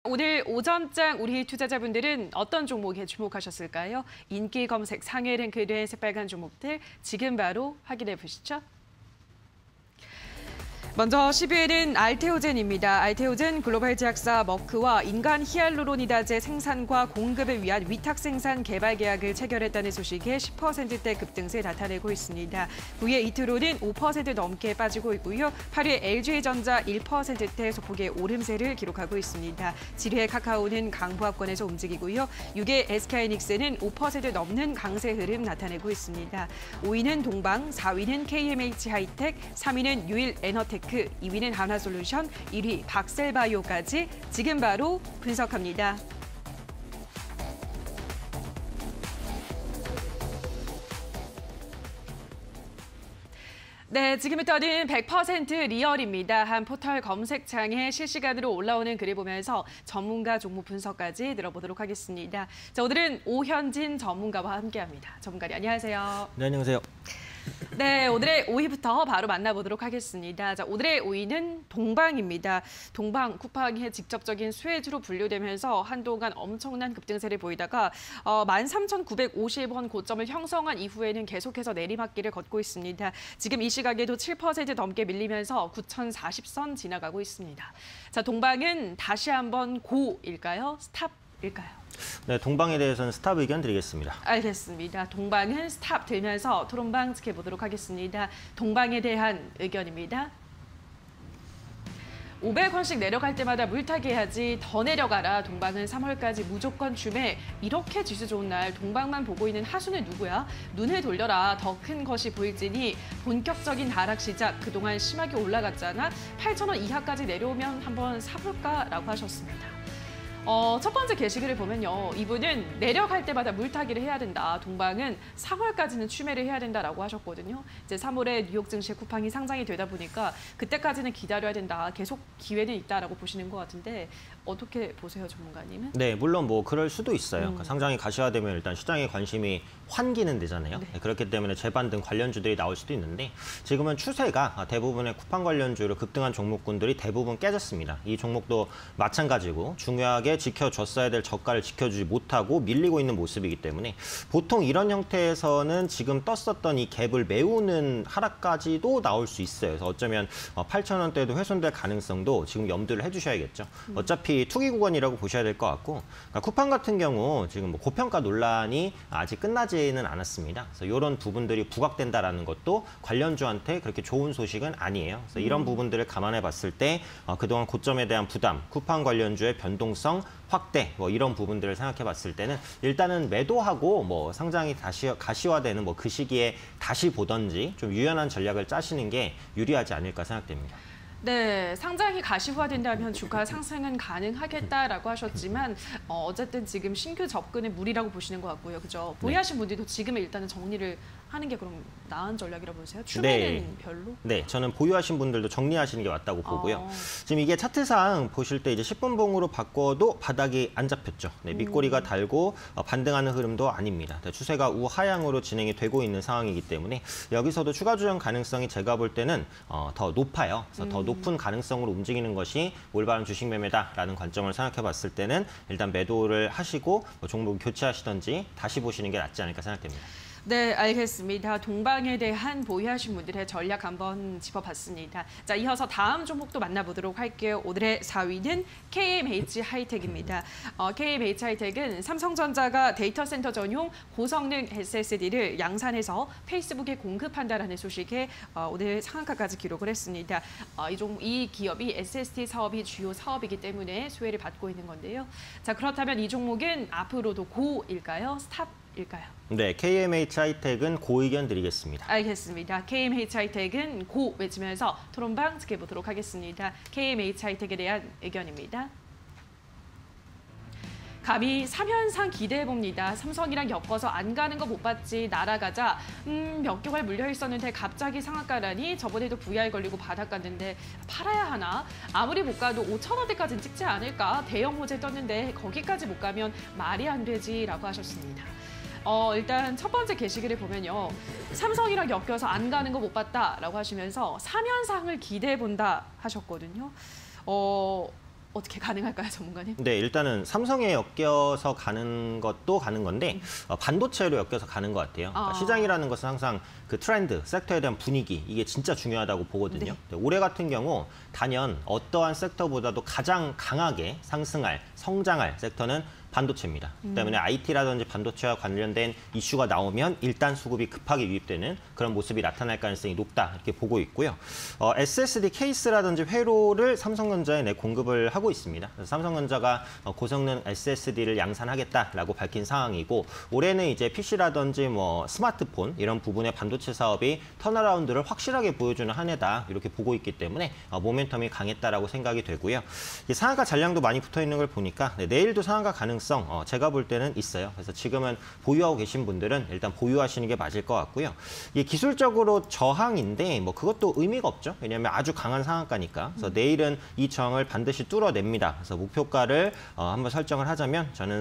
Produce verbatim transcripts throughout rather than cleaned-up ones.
오늘 오전장 우리 투자자분들은 어떤 종목에 주목하셨을까요? 인기 검색 상위 랭크된 새빨간 종목들 지금 바로 확인해 보시죠. 먼저 십이 위는 알테오젠입니다. 알테오젠 글로벌 제약사 머크와 인간 히알루로니다제 생산과 공급을 위한 위탁 생산 개발 계약을 체결했다는 소식에 십 퍼센트대 급등세 나타내고 있습니다. 구 위의 이트롤은 오 퍼센트 넘게 빠지고 있고요. 팔 위의 엘지전자 일 퍼센트대 소폭의 오름세를 기록하고 있습니다. 칠 위의 카카오는 강보합권에서 움직이고요. 육 위의 에스케이하이닉스는 오 퍼센트 넘는 강세 흐름 나타내고 있습니다. 오 위는 동방, 사 위는 케이엠에이치하이텍, 삼 위는 유일에너테크, 이 위는 한화솔루션, 일 위 박셀바이오까지 지금 바로 분석합니다. 네, 지금부터는 백 퍼센트 리얼입니다. 한 포털 검색창에 실시간으로 올라오는 글을 보면서 전문가 종목 분석까지 들어보도록 하겠습니다. 자, 오늘은 오현진 전문가와 함께합니다. 전문가님, 안녕하세요. 네, 안녕하세요. 네, 오늘의 오 위부터 바로 만나보도록 하겠습니다. 자, 오늘의 오 위는 동방입니다. 동방, 쿠팡의 직접적인 수혜주로 분류되면서 한동안 엄청난 급등세를 보이다가 어, 만 삼천 구백오십 원 고점을 형성한 이후에는 계속해서 내리막길을 걷고 있습니다. 지금 이 시각에도 칠 퍼센트 넘게 밀리면서 구천사십 선 지나가고 있습니다. 자, 동방은 다시 한번 고일까요? 스탑일까요? 네, 동방에 대해서는 스탑 의견 드리겠습니다. 알겠습니다. 동방은 스탑 들면서 토론방 지켜보도록 하겠습니다. 동방에 대한 의견입니다. 오백 원씩 내려갈 때마다 물타기 해야지 더 내려가라. 동방은 삼월까지 무조건 춤에 이렇게 지수 좋은 날 동방만 보고 있는 하수는 누구야? 눈을 돌려라. 더 큰 것이 보일지니 본격적인 하락 시작. 그동안 심하게 올라갔잖아. 팔천 원 이하까지 내려오면 한번 사볼까라고 하셨습니다. 어, 첫 번째 게시글을 보면요. 이분은 내려갈 때마다 물타기를 해야 된다. 동방은 사월까지는 추매를 해야 된다라고 하셨거든요. 이제 삼월에 뉴욕 증시에 쿠팡이 상장이 되다 보니까 그때까지는 기다려야 된다. 계속 기회는 있다라고 보시는 것 같은데 어떻게 보세요, 전문가님은? 네, 물론 뭐 그럴 수도 있어요. 음. 그러니까 상장이 가시화되면 일단 시장의 관심이 환기는 되잖아요. 네. 그렇기 때문에 재반 등 관련주들이 나올 수도 있는데 지금은 추세가 대부분의 쿠팡 관련주로 급등한 종목군들이 대부분 깨졌습니다. 이 종목도 마찬가지고 중요하게 지켜줬어야 될 저가를 지켜주지 못하고 밀리고 있는 모습이기 때문에 보통 이런 형태에서는 지금 떴었던 이 갭을 메우는 하락까지도 나올 수 있어요. 그래서 어쩌면 팔천 원대도 훼손될 가능성도 지금 염두를 해주셔야겠죠. 음. 어차피 투기 구간이라고 보셔야 될 것 같고 그러니까 쿠팡 같은 경우 지금 뭐 고평가 논란이 아직 끝나지는 않았습니다. 그래서 이런 부분들이 부각된다라는 것도 관련주한테 그렇게 좋은 소식은 아니에요. 그래서 이런 음. 부분들을 감안해 봤을 때 어, 그동안 고점에 대한 부담, 쿠팡 관련주의 변동성 확대 뭐 이런 부분들을 생각해 봤을 때는 일단은 매도하고 뭐 상장이 다시 가시화되는 뭐 그 시기에 다시 보던지 좀 유연한 전략을 짜시는 게 유리하지 않을까 생각됩니다. 네, 상장이 가시화된다면 주가 상승은 가능하겠다라고 하셨지만 어, 어쨌든 지금 신규 접근의 무리라고 보시는 것 같고요. 그죠? 보유하신 분들도 지금은 일단은 정리를 하는 게 그럼 나은 전략이라고 보세요? 추매는 네. 별로? 네, 저는 보유하신 분들도 정리하시는 게 맞다고 보고요. 어. 지금 이게 차트상 보실 때 이제 십 분 봉으로 바꿔도 바닥이 안 잡혔죠. 네, 밑꼬리가 음. 달고 어, 반등하는 흐름도 아닙니다. 네, 추세가 우하향으로 진행이 되고 있는 상황이기 때문에 여기서도 추가 조정 가능성이 제가 볼 때는 어, 더 높아요. 그래서 음. 더 높은 가능성으로 움직이는 것이 올바른 주식 매매다라는 관점을 생각해 봤을 때는 일단 매도를 하시고 뭐 종목 교체하시던지 다시 보시는 게 낫지 않을까 생각됩니다. 네, 알겠습니다. 동방에 대한 보유하신 분들의 전략 한번 짚어봤습니다. 자, 이어서 다음 종목도 만나보도록 할게요. 오늘의 사 위는 케이엠에이치하이텍입니다. 어, 케이엠에이치하이텍은 삼성전자가 데이터 센터 전용 고성능 에스에스디를 양산해서 페이스북에 공급한다라는 소식에 어, 오늘 상한가까지 기록을 했습니다. 어, 이, 종, 이 기업이 에스에스디 사업이 주요 사업이기 때문에 수혜를 받고 있는 건데요. 자, 그렇다면 이 종목은 앞으로도 고일까요? 스탑일까요? 네, 케이엠에이치하이텍은 고 의견 드리겠습니다. 알겠습니다. 케이엠에이치하이텍은 고 외치면서 토론방 지켜보도록 하겠습니다. 케이엠에이치하이텍에 대한 의견입니다. 감히 삼 연상 기대해봅니다. 삼성이랑 엮어서 안 가는 거 못 봤지. 날아가자. 음, 몇 개월 물려 있었는데 갑자기 상한가라니. 저번에도 브이알 걸리고 바닥 갔는데 팔아야 하나? 아무리 못 가도 오천 원대까지는 찍지 않을까? 대형 호재 떴는데 거기까지 못 가면 말이 안 되지라고 하셨습니다. 어, 일단 첫 번째 게시글을 보면요. 삼성이랑 엮여서 안 가는 거 못 봤다라고 하시면서 삼 연상을 기대해본다 하셨거든요. 어, 어떻게 가능할까요, 전문가님? 네, 일단은 삼성에 엮여서 가는 것도 가는 건데 어, 반도체로 엮여서 가는 것 같아요. 그러니까 아. 시장이라는 것은 항상 그 트렌드, 섹터에 대한 분위기 이게 진짜 중요하다고 보거든요. 네. 올해 같은 경우 단연 어떠한 섹터보다도 가장 강하게 상승할, 성장할 섹터는 반도체입니다. 음. 때문에 아이티라든지 반도체와 관련된 이슈가 나오면 일단 수급이 급하게 유입되는 그런 모습이 나타날 가능성이 높다 이렇게 보고 있고요. 어, 에스에스디 케이스라든지 회로를 삼성전자에 내 공급을 하고 있습니다. 그래서 삼성전자가 고성능 에스에스디를 양산하겠다라고 밝힌 상황이고 올해는 이제 피씨라든지 뭐 스마트폰 이런 부분의 반도체 사업이 턴어라운드를 확실하게 보여주는 한 해다 이렇게 보고 있기 때문에 어, 모멘텀이 강했다라고 생각이 되고요. 상한가 잔량도 많이 붙어 있는 걸 보니까 네, 내일도 상한가 가능성 어, 제가 볼 때는 있어요. 그래서 지금은 보유하고 계신 분들은 일단 보유하시는 게 맞을 것 같고요. 이게 기술적으로 저항인데 뭐 그것도 의미가 없죠. 왜냐하면 아주 강한 상한가니까. 그래서 내일은 이 저항을 반드시 뚫어냅니다. 그래서 목표가를 어, 한번 설정을 하자면 저는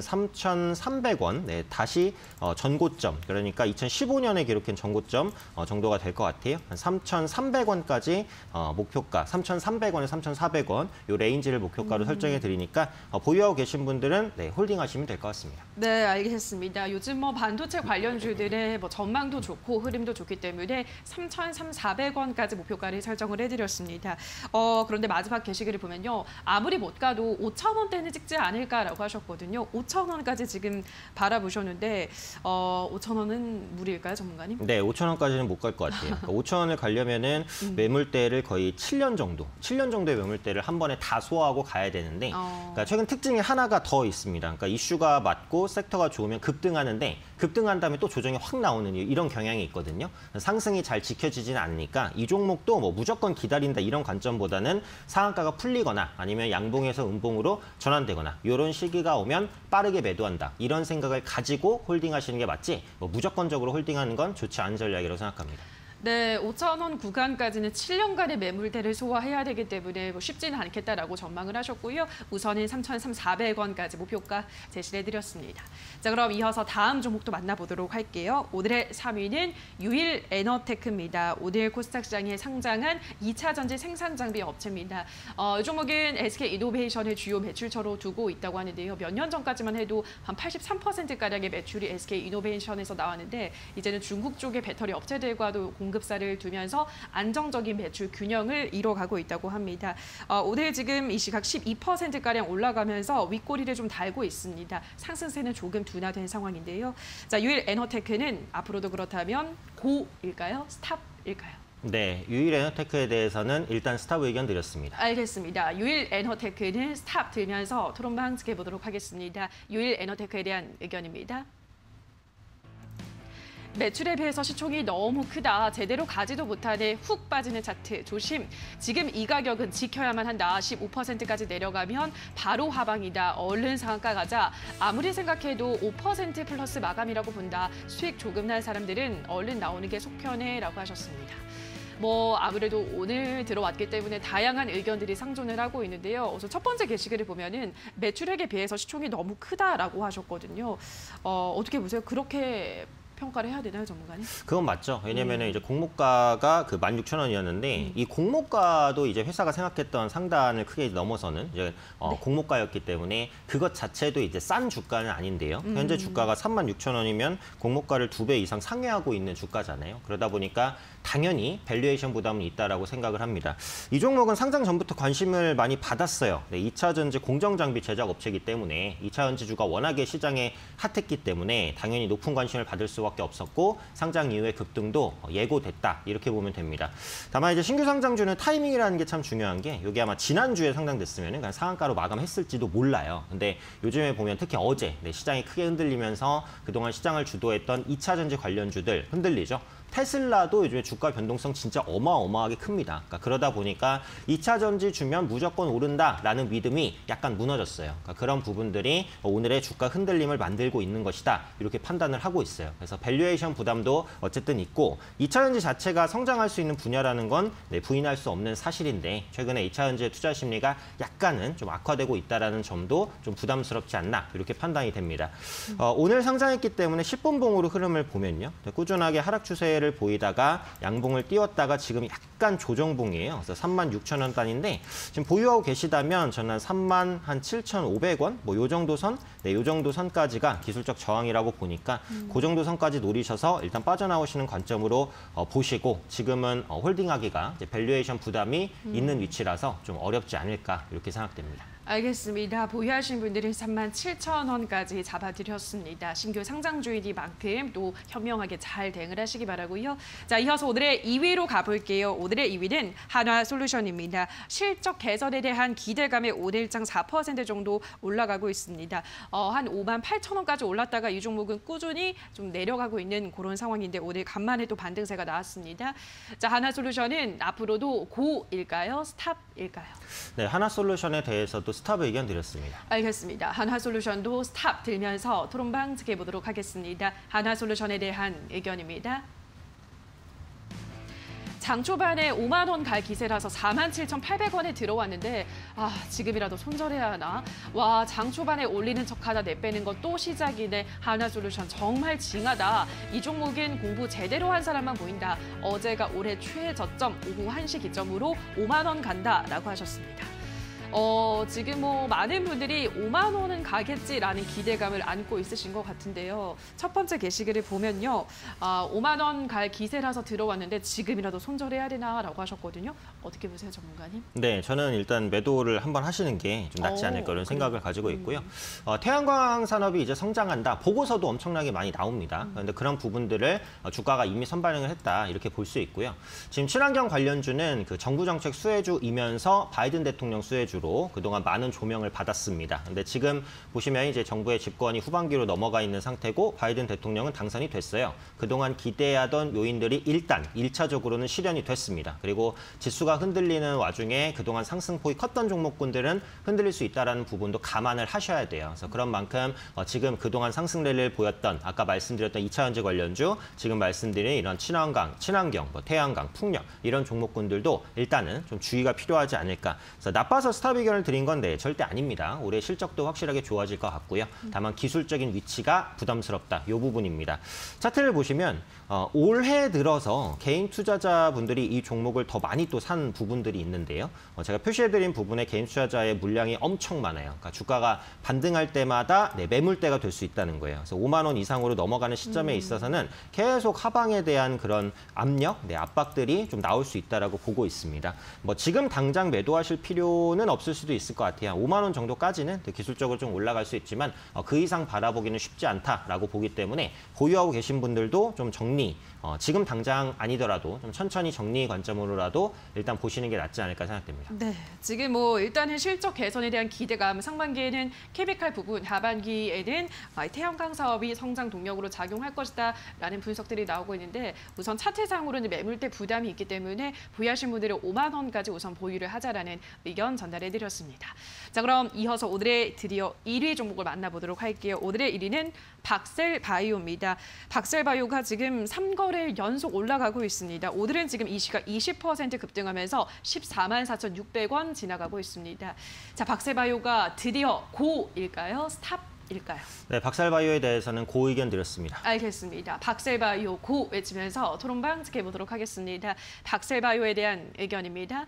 삼천삼백 원 네, 다시 어, 전고점 그러니까 이천십오 년에 기록한 전고점 어, 정도가 될 것 같아요. 한 삼천삼백 원까지 어, 목표가 삼천삼백 원에서 삼천사백 원 이 레인지를 목표가로 음. 설정해 드리니까 어, 보유하고 계신 분들은 네, 홀딩 하시면 될 것 같습니다. 네, 알겠습니다. 요즘 뭐 반도체 관련주들의 뭐 전망도 좋고 흐름도 좋기 때문에 삼천사백 원까지 목표가를 설정을 해드렸습니다. 어, 그런데 마지막 게시글을 보면요. 아무리 못 가도 오천 원대는 찍지 않을까라고 하셨거든요. 오천 원까지 지금 바라보셨는데 어, 오천 원은 무리일까요, 전문가님? 네, 오천 원까지는 못 갈 것 같아요. 그러니까 오천 원을 가려면은 음. 매물대를 거의 칠 년 정도, 칠 년 정도의 매물대를 한 번에 다 소화하고 가야 되는데 어. 그러니까 최근 특징이 하나가 더 있습니다. 그러니까 이슈가 맞고 섹터가 좋으면 급등하는데 급등한 다음에 또 조정이 확 나오는 이런 경향이 있거든요. 상승이 잘 지켜지지는 않으니까 이 종목도 뭐 무조건 기다린다 이런 관점보다는 상한가가 풀리거나 아니면 양봉에서 음봉으로 전환되거나 이런 시기가 오면 빠르게 매도한다. 이런 생각을 가지고 홀딩하시는 게 맞지 뭐 무조건적으로 홀딩하는 건 좋지 않은 전략이라고 생각합니다. 네, 오천 원 구간까지는 칠 년간의 매물대를 소화해야 되기 때문에 뭐 쉽지는 않겠다라고 전망을 하셨고요. 우선은 삼천사백 원까지 목표가 제시를 해드렸습니다. 자, 그럼 이어서 다음 종목도 만나보도록 할게요. 오늘의 삼 위는 유일에너테크입니다. 오늘 코스닥 시장에 상장한 이 차 전지 생산 장비 업체입니다. 어, 이 종목은 에스케이이노베이션을 주요 매출처로 두고 있다고 하는데요. 몇 년 전까지만 해도 한 팔십삼 퍼센트가량의 매출이 에스케이이노베이션에서 나왔는데 이제는 중국 쪽의 배터리 업체들과도 공 공급사를 두면서 안정적인 매출 균형을 이뤄가고 있다고 합니다. 어, 오늘 지금 이 시각 십이 퍼센트가량 올라가면서 윗꼬리를 좀 달고 있습니다. 상승세는 조금 둔화된 상황인데요. 자, 유일에너테크는 앞으로도 그렇다면 고일까요? 스탑일까요? 네, 유일에너테크에 대해서는 일단 스탑 의견 드렸습니다. 알겠습니다. 유일에너테크는 스탑 들면서 토론방 지켜보도록 하겠습니다. 유일에너테크에 대한 의견입니다. 매출에 비해서 시총이 너무 크다. 제대로 가지도 못하네. 훅 빠지는 차트. 조심. 지금 이 가격은 지켜야만 한다. 십오 퍼센트까지 내려가면 바로 하방이다. 얼른 상한가 가자. 아무리 생각해도 오 퍼센트 플러스 마감이라고 본다. 수익 조금 난 사람들은 얼른 나오는 게 속편해라고 하셨습니다. 뭐 아무래도 오늘 들어왔기 때문에 다양한 의견들이 상존을 하고 있는데요. 우선 첫 번째 게시글을 보면은 매출액에 비해서 시총이 너무 크다라고 하셨거든요. 어, 어떻게 보세요? 그렇게 평가를 해야 되나요, 전문가님? 그건 맞죠. 왜냐면은 음. 이제 공모가가 그 만 육천 원이었는데 음. 이 공모가도 이제 회사가 생각했던 상단을 크게 넘어서는 이제 어, 네. 공모가였기 때문에 그것 자체도 이제 싼 주가는 아닌데요. 음. 현재 주가가 삼만 육천 원이면 공모가를 두 배 이상 상회하고 있는 주가잖아요. 그러다 보니까 당연히 밸류에이션 부담은 있다라고 생각을 합니다. 이 종목은 상장 전부터 관심을 많이 받았어요. 네, 이 차 전지 공정장비 제작 업체이기 때문에 이 차 전지주가 워낙에 시장에 핫했기 때문에 당연히 높은 관심을 받을 수밖에 없었고 상장 이후의 급등도 예고됐다. 이렇게 보면 됩니다. 다만 이제 신규 상장주는 타이밍이라는 게 참 중요한 게 이게 아마 지난주에 상장됐으면 그냥 상한가로 마감했을지도 몰라요. 근데 요즘에 보면 특히 어제 네, 시장이 크게 흔들리면서 그동안 시장을 주도했던 이 차 전지 관련주들 흔들리죠. 테슬라도 요즘에 주가 변동성 진짜 어마어마하게 큽니다. 그러니까 그러다 보니까 이 차 전지 주면 무조건 오른다라는 믿음이 약간 무너졌어요. 그러니까 그런 부분들이 오늘의 주가 흔들림을 만들고 있는 것이다. 이렇게 판단을 하고 있어요. 그래서 밸류에이션 부담도 어쨌든 있고 이 차 전지 자체가 성장할 수 있는 분야라는 건 네, 부인할 수 없는 사실인데 최근에 이 차 전지의 투자 심리가 약간은 좀 악화되고 있다는 점도 좀 부담스럽지 않나 이렇게 판단이 됩니다. 어, 오늘 상장했기 때문에 십 분봉으로 흐름을 보면요. 꾸준하게 하락 추세를 추세를 보이다가 양봉을 띄웠다가 지금 약간 조정봉이에요. 그래서 삼만 육천 원 단인데 지금 보유하고 계시다면 저는 삼만 한 칠천오백 원 뭐 요 정도 선, 네, 요 정도 선까지가 기술적 저항이라고 보니까 음. 그 정도 선까지 노리셔서 일단 빠져나오시는 관점으로 어, 보시고 지금은 어, 홀딩하기가 이제 밸류에이션 부담이 음. 있는 위치라서 좀 어렵지 않을까 이렇게 생각됩니다. 알겠습니다. 보유하신 분들은 삼만 칠천 원까지 잡아드렸습니다. 신규 상장주이니만큼 또 현명하게 잘 대응을 하시기 바라고요. 자, 이어서 오늘의 이 위로 가볼게요. 오늘의 이 위는 한화솔루션입니다. 실적 개선에 대한 기대감에 오늘장 사 퍼센트 정도 올라가고 있습니다. 어, 한 오만 팔천 원까지 올랐다가 이 종목은 꾸준히 좀 내려가고 있는 그런 상황인데 오늘 간만에 또 반등세가 나왔습니다. 자, 한화솔루션은 앞으로도 고일까요? 스탑일까요? 네, 한화솔루션에 대해서도 스탑 의견 드렸습니다. 알겠습니다. 한화솔루션도 스탑 들면서 토론방 지켜보도록 하겠습니다. 한화솔루션에 대한 의견입니다. 장 초반에 오만 원 갈 기세라서 사만 칠천팔백 원에 들어왔는데 아 지금이라도 손절해야 하나? 와 장 초반에 올리는 척하다 내빼는 것 또 시작이네. 한화솔루션 정말 징하다. 이 종목은 공부 제대로 한 사람만 보인다. 어제가 올해 최저점 오후 한 시 기점으로 오만 원 간다라고 하셨습니다. 어, 지금 뭐 많은 분들이 오만 원은 가겠지라는 기대감을 안고 있으신 것 같은데요. 첫 번째 게시글을 보면요. 아, 오만 원 갈 기세라서 들어왔는데 지금이라도 손절해야 되나라고 하셨거든요. 어떻게 보세요, 전문가님? 네, 저는 일단 매도를 한번 하시는 게 좀 낫지 않을까 이런 생각을 가지고 있고요. 음. 어, 태양광 산업이 이제 성장한다. 보고서도 엄청나게 많이 나옵니다. 그런데 음. 그런 부분들을 주가가 이미 선반영을 했다 이렇게 볼 수 있고요. 지금 친환경 관련주는 그 정부 정책 수혜주이면서 바이든 대통령 수혜주 그동안 많은 조명을 받았습니다. 근데 지금 보시면 이제 정부의 집권이 후반기로 넘어가 있는 상태고 바이든 대통령은 당선이 됐어요. 그동안 기대하던 요인들이 일단 일차적으로는 실현이 됐습니다. 그리고 지수가 흔들리는 와중에 그동안 상승폭이 컸던 종목군들은 흔들릴 수 있다는 부분도 감안을 하셔야 돼요. 그래서 그런 만큼 지금 그동안 상승 랠리를 보였던 아까 말씀드렸던 이차 전지 관련주, 지금 말씀드린 이런 친환경, 친환경, 뭐 태양광, 풍력 이런 종목군들도 일단은 좀 주의가 필요하지 않을까. 그래서 나빠서 스탑 의견을 드린 건데 절대 아닙니다. 올해 실적도 확실하게 좋아질 것 같고요. 다만 기술적인 위치가 부담스럽다. 이 부분입니다. 차트를 보시면 어, 올해 들어서 개인 투자자분들이 이 종목을 더 많이 또 산 부분들이 있는데요. 어, 제가 표시해드린 부분에 개인 투자자의 물량이 엄청 많아요. 그러니까 주가가 반등할 때마다 네, 매물대가 될 수 있다는 거예요. 그래서 오만 원 이상으로 넘어가는 시점에 있어서는 계속 하방에 대한 그런 압력, 네, 압박들이 좀 나올 수 있다라고 보고 있습니다. 뭐 지금 당장 매도하실 필요는 없을 수도 있을 것 같아요. 오만 원 정도까지는 기술적으로 좀 올라갈 수 있지만 어, 그 이상 바라보기는 쉽지 않다라고 보기 때문에 보유하고 계신 분들도 좀 정리, 어, 지금 당장 아니더라도 좀 천천히 정리 관점으로라도 일단 보시는 게 낫지 않을까 생각됩니다. 네, 지금 뭐 일단은 실적 개선에 대한 기대감, 상반기에는 케미칼 부분, 하반기에는 태양광 사업이 성장 동력으로 작용할 것이다라는 분석들이 나오고 있는데 우선 차트상으로는 매물대 부담이 있기 때문에 보유하신 분들은 오만 원까지 우선 보유를 하자라는 의견 전달해드렸습니다. 자, 그럼 이어서 오늘의 드디어 일 위 종목을 만나보도록 할게요. 오늘의 일 위는 박셀바이오입니다. 박셀바이오가 지금 삼 거래일 연속 올라가고 있습니다. 오늘은 지금 이 시각 이십 퍼센트 급등하면서 십사만 사천육백 원 지나가고 있습니다. 자, 박셀바이오가 드디어 고일까요? 스탑일까요? 네, 박셀바이오에 대해서는 고 의견 드렸습니다. 알겠습니다. 박셀바이오 고 외치면서 토론방 지켜보도록 하겠습니다. 박셀바이오에 대한 의견입니다.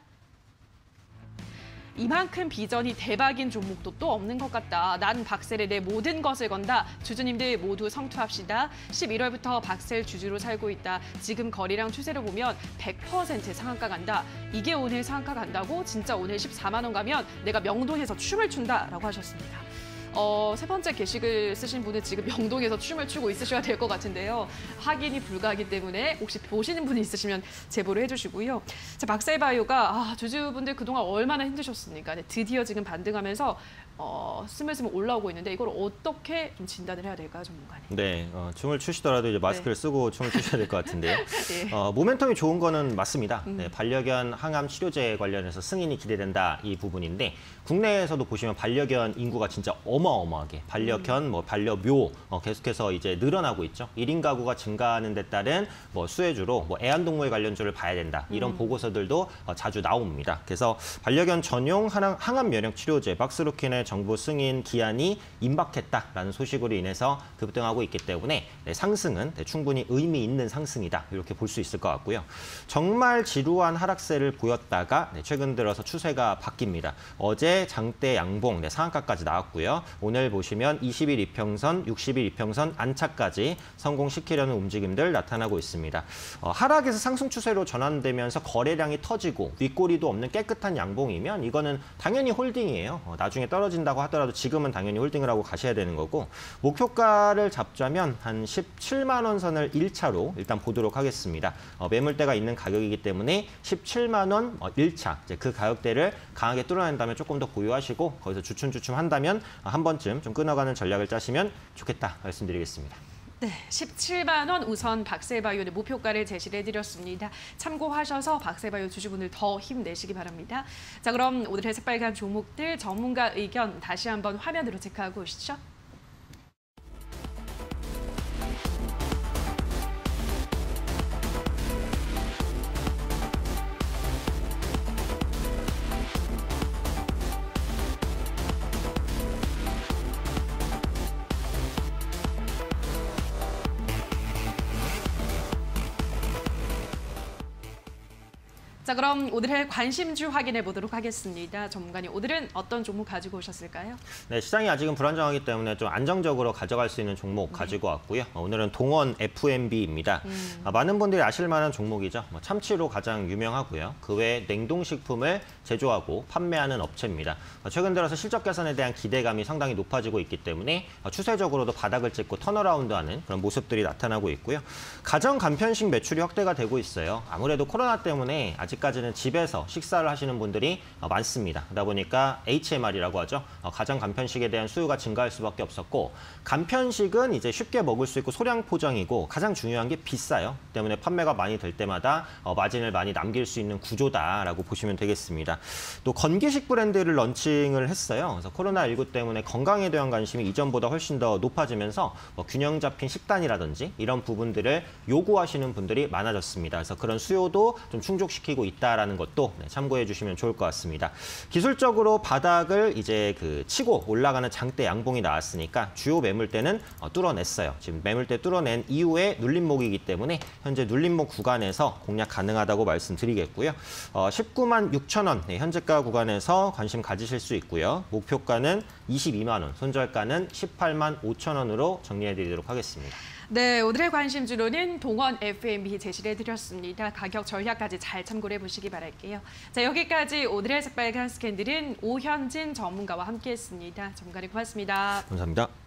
이만큼 비전이 대박인 종목도 또 없는 것 같다. 난 박셀에 내 모든 것을 건다. 주주님들 모두 성투합시다. 십일월부터 박셀 주주로 살고 있다. 지금 거래량 추세를 보면 백 퍼센트 상한가 간다. 이게 오늘 상한가 간다고? 진짜 오늘 십사만 원 가면 내가 명동에서 춤을 춘다라고 하셨습니다. 어, 세 번째 게시글 쓰신 분은 지금 명동에서 춤을 추고 있으셔야 될 것 같은데요. 확인이 불가하기 때문에 혹시 보시는 분이 있으시면 제보를 해주시고요. 자, 박셀바이오가 아, 주주분들 그동안 얼마나 힘드셨습니까? 네, 드디어 지금 반등하면서 어, 스물스물 올라오고 있는데 이걸 어떻게 좀 진단을 해야 될까요, 전문가님? 네, 어, 춤을 추시더라도 이제 마스크를 네. 쓰고 춤을 추셔야 될 것 같은데요. 네. 어, 모멘텀이 좋은 거는 맞습니다. 음. 네, 반려견 항암 치료제 관련해서 승인이 기대된다 이 부분인데 국내에서도 보시면 반려견 인구가 진짜 어마어마하게 반려견, 뭐 반려묘 어, 계속해서 이제 늘어나고 있죠. 일 인 가구가 증가하는 데 따른 뭐 수혜주로 뭐 애완동물 관련주를 봐야 된다. 이런 음. 보고서들도 어, 자주 나옵니다. 그래서 반려견 전용 항암 면역 치료제 박스루킨의 정부 승인 기한이 임박했다라는 소식으로 인해서 급등하고 있기 때문에 네, 상승은 네, 충분히 의미 있는 상승이다. 이렇게 볼 수 있을 것 같고요. 정말 지루한 하락세를 보였다가 네, 최근 들어서 추세가 바뀝니다. 어제 장대 양봉 네, 상한가까지 나왔고요. 오늘 보시면 이십 일 이평선, 육십 일 이평선 안착까지 성공시키려는 움직임들 나타나고 있습니다. 어, 하락에서 상승 추세로 전환되면서 거래량이 터지고 윗꼬리도 없는 깨끗한 양봉이면 이거는 당연히 홀딩이에요. 어, 나중에 떨어진다고 하더라도 지금은 당연히 홀딩을 하고 가셔야 되는 거고 목표가를 잡자면 한 십칠만 원 선을 일 차로 일단 보도록 하겠습니다. 어, 매물대가 있는 가격이기 때문에 십칠만 원 어, 일 차 이제 그 가격대를 강하게 뚫어낸다면 조금 더 보유하시고 거기서 주춤주춤 한다면 한 번쯤 좀 끊어가는 전략을 짜시면 좋겠다 말씀드리겠습니다. 네, 십칠만 원 우선 박셀바이오의 목표가를 제시를 해드렸습니다. 참고하셔서 박셀바이오 주주분들 더 힘내시기 바랍니다. 자, 그럼 오늘의 새빨간 종목들 전문가 의견 다시 한번 화면으로 체크하고 오시죠. 자, 그럼 오늘의 관심주 확인해 보도록 하겠습니다. 전문가님, 오늘은 어떤 종목 가지고 오셨을까요? 네, 시장이 아직은 불안정하기 때문에 좀 안정적으로 가져갈 수 있는 종목 네. 가지고 왔고요. 오늘은 동원 에프엠비입니다. 음. 아, 많은 분들이 아실 만한 종목이죠. 뭐 참치로 가장 유명하고요. 그 외에 냉동식품을 제조하고 판매하는 업체입니다. 최근 들어서 실적 개선에 대한 기대감이 상당히 높아지고 있기 때문에 추세적으로도 바닥을 찍고 턴어라운드하는 그런 모습들이 나타나고 있고요. 가정 간편식 매출이 확대가 되고 있어요. 아무래도 코로나 때문에 아직까지는 집에서 식사를 하시는 분들이 많습니다. 그러다 보니까 에이치엠알이라고 하죠. 가정 간편식에 대한 수요가 증가할 수밖에 없었고 간편식은 이제 쉽게 먹을 수 있고 소량 포장이고 가장 중요한 게 비싸요. 때문에 판매가 많이 될 때마다 마진을 많이 남길 수 있는 구조다라고 보시면 되겠습니다. 또 건기식 브랜드를 런칭을 했어요. 그래서 코로나십구 때문에 건강에 대한 관심이 이전보다 훨씬 더 높아지면서 뭐 균형 잡힌 식단이라든지 이런 부분들을 요구하시는 분들이 많아졌습니다. 그래서 그런 수요도 좀 충족시키고 있다라는 것도 참고해 주시면 좋을 것 같습니다. 기술적으로 바닥을 이제 그 치고 올라가는 장대 양봉이 나왔으니까 주요 매물대는 뚫어냈어요. 지금 매물대 뚫어낸 이후에 눌림목이기 때문에 현재 눌림목 구간에서 공략 가능하다고 말씀드리겠고요. 어, 십구만 육천 원 네, 현재가 구간에서 관심 가지실 수 있고요. 목표가는 이십이만 원, 손절가는 십팔만 오천 원으로 정리해드리도록 하겠습니다. 네, 오늘의 관심주로는 동원 에프엠비 제시를 해드렸습니다. 가격 전략까지 잘 참고를 해보시기 바랄게요. 자, 여기까지 오늘의 새빨간 스캔들은 오현진 전문가와 함께했습니다. 전문가님 고맙습니다. 감사합니다.